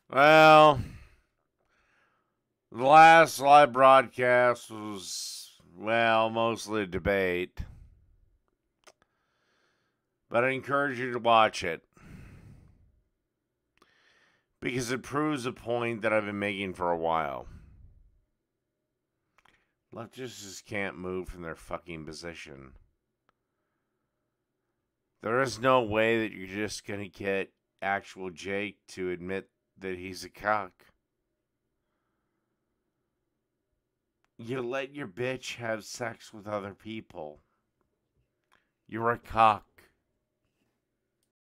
Well, the last live broadcast was, well, mostly a debate. But I encourage you to watch it. Because it proves a point that I've been making for a while. Leftists just can't move from their fucking position. There is no way that you're just going to get actual Jake to admit that he's a cuck. You let your bitch have sex with other people. You're a cuck.